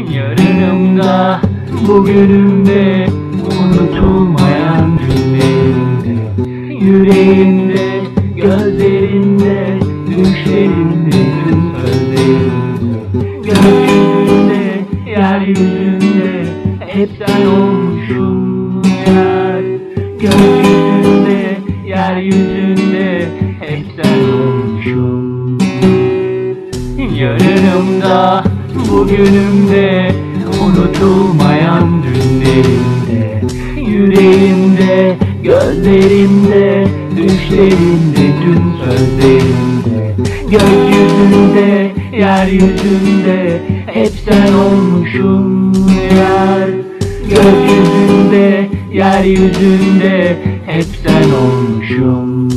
Yarınımda, bugünümde, unutulmayan günlerimde, yüreğimde, gözlerimde, düşlerimde, tüm sözlerimde, gökyüzünde, yeryüzünde, hep sen olmuşum yar. Gökyüzünde, yeryüzünde, hep sen olmuşum. Yarınımda, bugünümde, unutulmayan dünlerimde, yüreğimde, gözlerimde, düşlerimde, tüm sözlerimde, gökyüzünde, yeryüzünde, hep sen olmuşum yar. Gökyüzünde, yeryüzünde, hep sen olmuşum.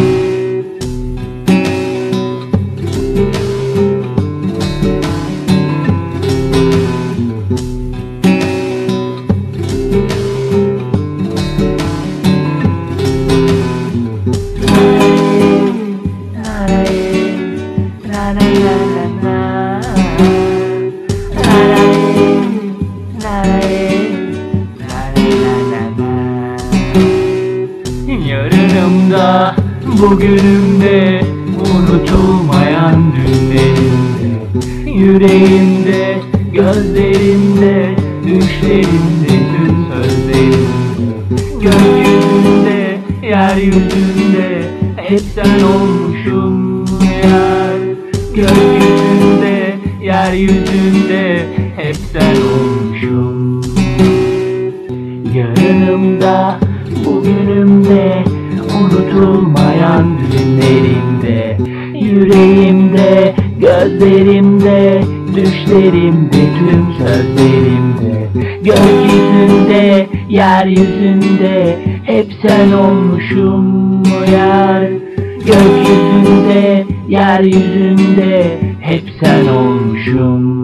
Yarınımda, bugünümde, unutulmayan dünlerimde, yüreğimde, gözlerimde, düşlerimde, tüm sözlerimde, gökyüzünde, yeryüzünde, hep sen olmuşum yar. Gökyüzünde, yeryüzünde, hep sen olmuşum. Yarınımda, bugünümde, unutulmayan günlerimde, yüreğimde, gözlerimde, düşlerimde, tüm sözlerimde, gökyüzünde, yeryüzünde, hep sen olmuşum yar. Gökyüzünde, yeryüzünde, hep sen olmuşum.